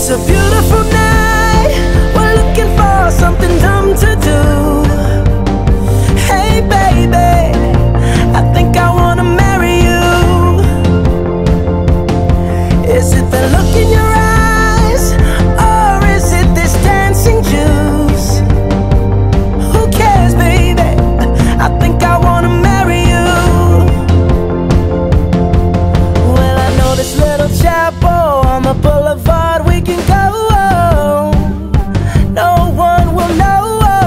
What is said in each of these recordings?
It's a beautiful night, we're looking for something dumb to do. Hey baby, I think I wanna marry you. Is it the look in your eyes, or is it this dancing juice? Who cares baby, I think I wanna marry you. Well, I know this little chapel on the boulevard we can go. No one will know.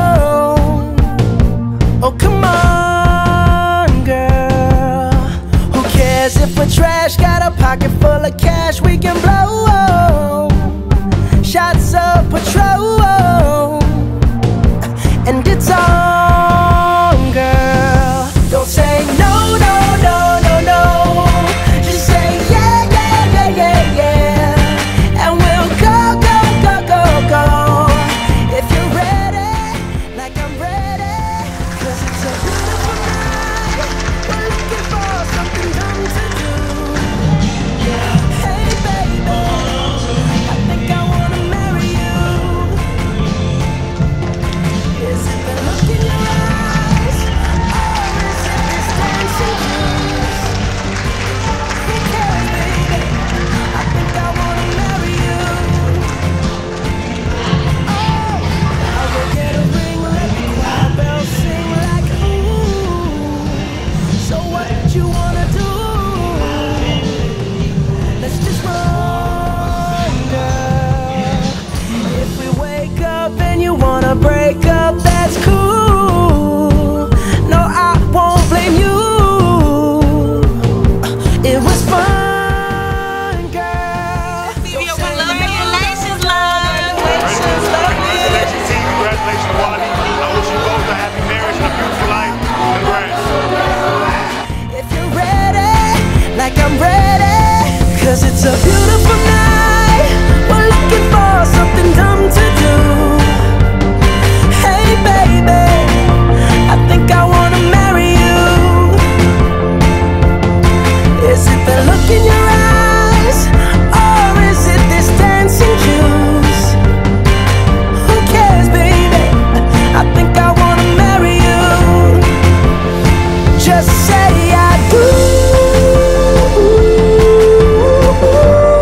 Oh come on girl, who cares if we're trash? Got a pocket full of cash we can blow. Shots of Patrol, and it's on girl. Don't say no, no, no, no, no. Just say yeah, yeah, yeah, yeah, yeah. And we'll go, go, go, go, go. If you're ready, like I'm ready. 'Cause it's a beautiful night, we're looking for something dumb to do. Hey baby, I think I wanna marry you. Is it the look in your eyes, or is it this dancing juice? Who cares baby, I think I wanna marry you. Oh, I will get a ring, let the choir bells sing like ooh. So what you wanna do? Let's just run, girl. If we wake up and you wanna break up, that's cool. No, I won't blame you. It was fun, girl. Congratulations, love. Congratulations, team. Congratulations, Wally. I wish you both a happy marriage and a beautiful life. Congrats. If you're ready, like I'm ready. 'Cause it's a beautiful night, we're looking for something dumb to do. Hey baby, I think I wanna marry you. Is it the look in your eyes, or is it this dancing juice? Who cares baby, I think I wanna marry you. Just say I do.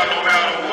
no matter